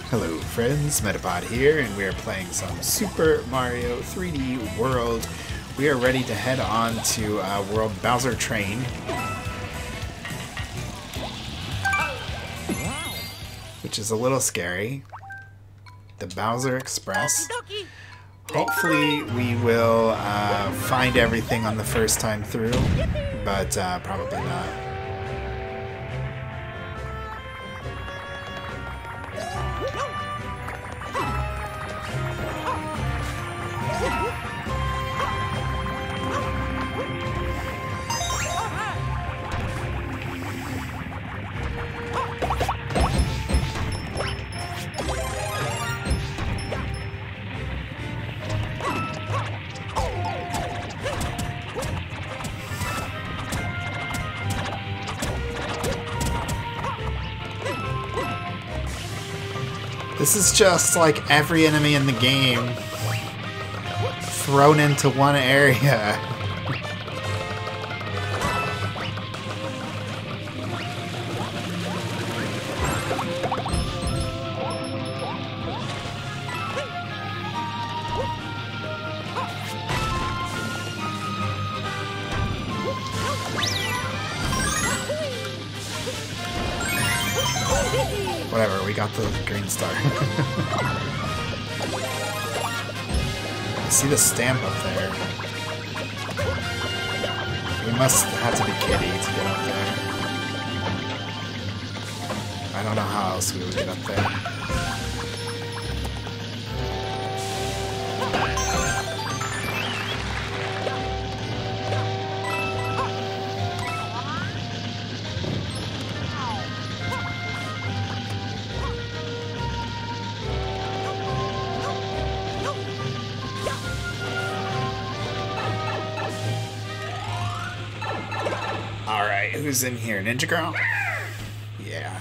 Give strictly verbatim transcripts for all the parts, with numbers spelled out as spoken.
Hello friends, Metapod here, and we are playing some Super Mario three D World. We are ready to head on to uh, World Bowser Train. Which is a little scary. The Bowser Express. Hopefully we will uh, find everything on the first time through, but uh, probably not. This is just like every enemy in the game thrown into one area. Whatever, we got the green star. See the stamp up there. We must have to be Kitty to get up there. I don't know how else we would get up there. Alright, who's in here? Ninja Girl? Yeah.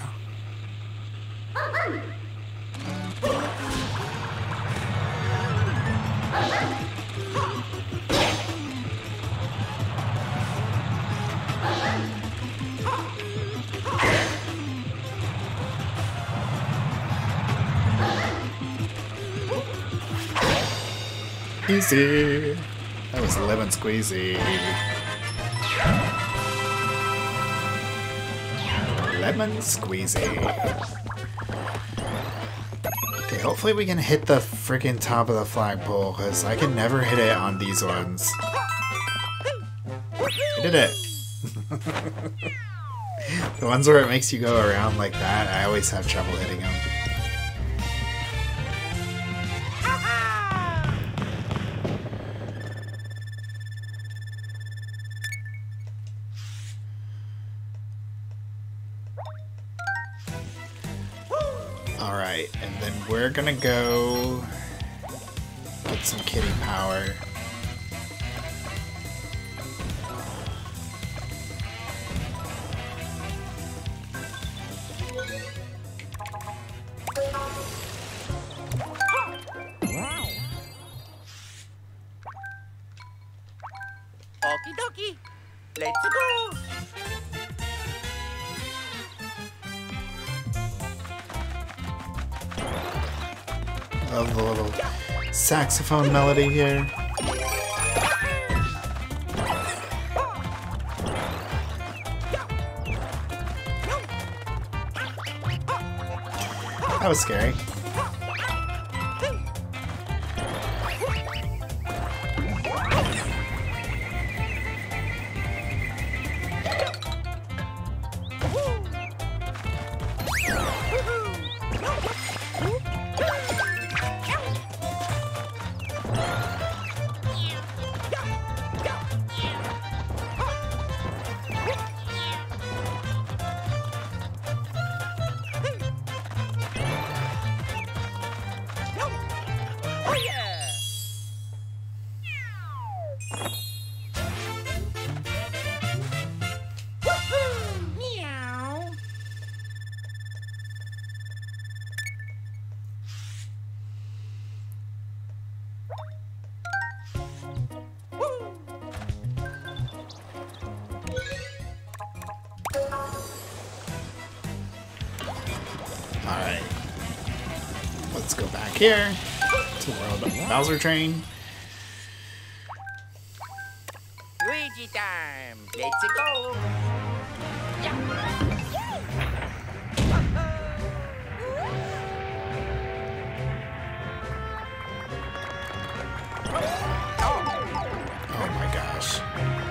Easy. That was lemon squeezy. Lemon squeezy. Okay, hopefully we can hit the freaking top of the flagpole, because I can never hit it on these ones. I did it! The ones where it makes you go around like that, I always have trouble hitting them. Alright, and then we're gonna go get some kitty power. Okie dokie, let's go! Love the little saxophone melody here. That was scary. Alright. Let's go back here to the world of Bowser Train. Luigi time. Let's go. Oh my gosh.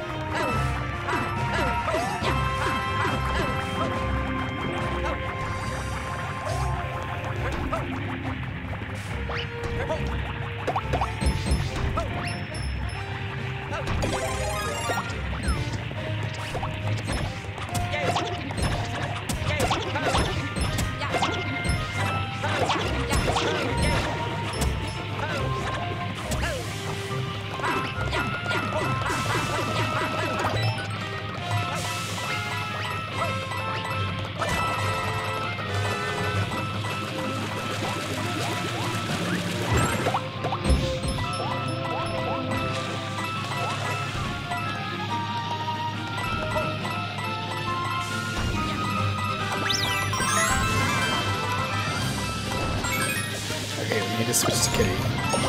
Okay, we need to switch to Kitty.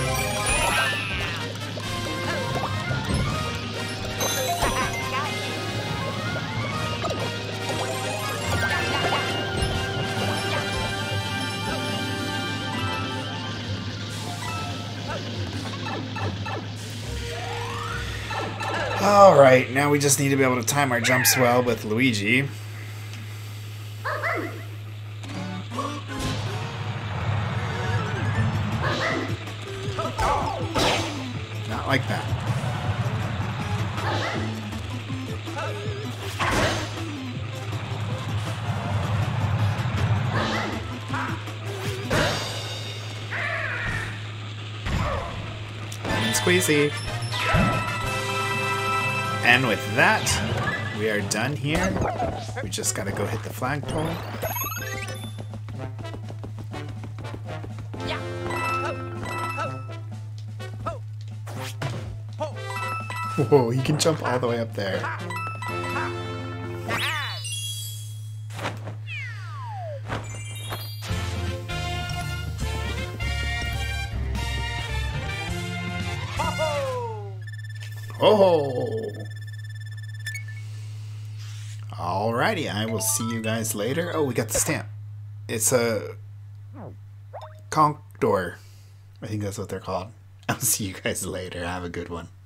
Alright, now we just need to be able to time our jumps well with Luigi. Not like that. Lemon squeezy. And with that, we are done here. We just gotta go hit the flagpole. Whoa, he can jump all the way up there. Oh! Alrighty, I will see you guys later. Oh, we got the stamp. It's a conch door. I think that's what they're called. I'll see you guys later. Have a good one.